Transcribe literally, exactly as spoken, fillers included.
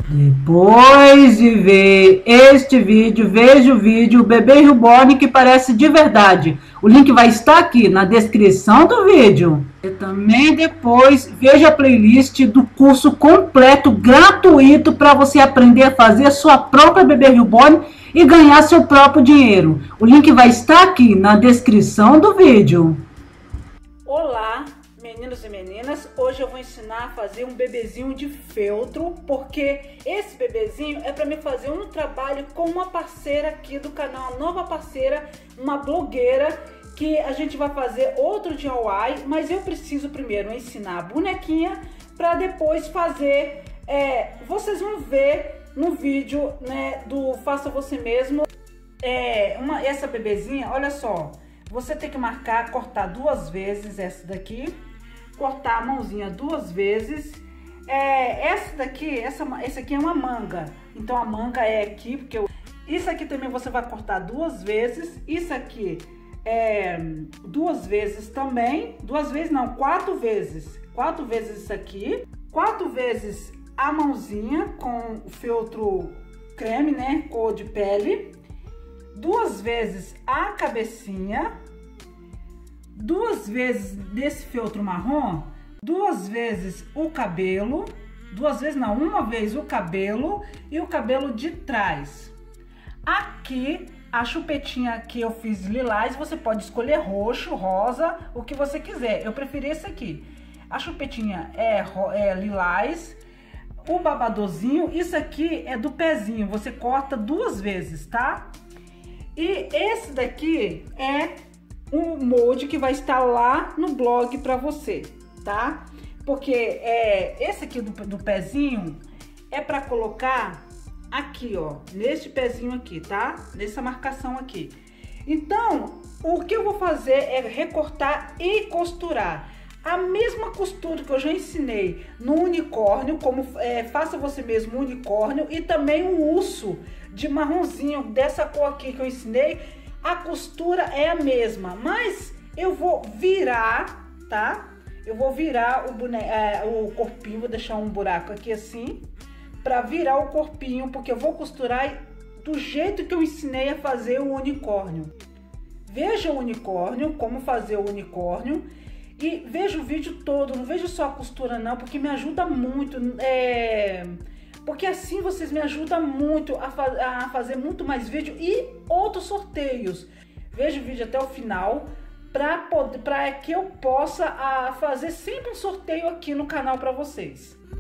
Depois de ver este vídeo, veja o vídeo Bebê Reborn que parece de verdade. O link vai estar aqui na descrição do vídeo. E também depois veja a playlist do curso completo gratuito para você aprender a fazer a sua própria Bebê Reborn e ganhar seu próprio dinheiro. O link vai estar aqui na descrição do vídeo. Olá, meninos e meninas, hoje eu vou ensinar a fazer um bebezinho de feltro, porque esse bebezinho é para me fazer um trabalho com uma parceira aqui do canal, uma nova parceira, uma blogueira, que a gente vai fazer outro D I Y, mas eu preciso primeiro ensinar a bonequinha para depois fazer, é, vocês vão ver no vídeo, né, do Faça Você Mesmo, é, uma, essa bebezinha, olha só. Você tem que marcar, cortar duas vezes essa daqui, cortar a mãozinha duas vezes. É, essa daqui, essa, esse aqui é uma manga, então a manga é aqui, porque eu, isso aqui também você vai cortar duas vezes. Isso aqui é duas vezes também, duas vezes não, quatro vezes, quatro vezes isso aqui, quatro vezes a mãozinha com o feltro creme, né, cor de pele. Duas vezes a cabecinha, duas vezes desse feltro marrom, duas vezes o cabelo, duas vezes não, uma vez o cabelo e o cabelo de trás. Aqui, a chupetinha que eu fiz lilás, você pode escolher roxo, rosa, o que você quiser. Eu preferi esse aqui. A chupetinha é, é lilás, o babadorzinho, isso aqui é do pezinho, você corta duas vezes, tá? E esse daqui é um molde que vai estar lá no blog para você, tá? Porque é, esse aqui do, do pezinho é para colocar aqui, ó, neste pezinho aqui, tá? Nessa marcação aqui. Então, o que eu vou fazer é recortar e costurar. A mesma costura que eu já ensinei no unicórnio, como é, faça você mesmo o unicórnio, e também o urso de marronzinho dessa cor aqui que eu ensinei, a costura é a mesma, mas eu vou virar, tá? Eu vou virar o, bone... é, o corpinho, vou deixar um buraco aqui assim, para virar o corpinho, porque eu vou costurar do jeito que eu ensinei a fazer o unicórnio. Veja o unicórnio, como fazer o unicórnio, e veja o vídeo todo, não veja só a costura não, porque me ajuda muito, é... porque assim vocês me ajudam muito a, fa a fazer muito mais vídeo e outros sorteios. Veja o vídeo até o final, para que eu possa a, fazer sempre um sorteio aqui no canal para vocês.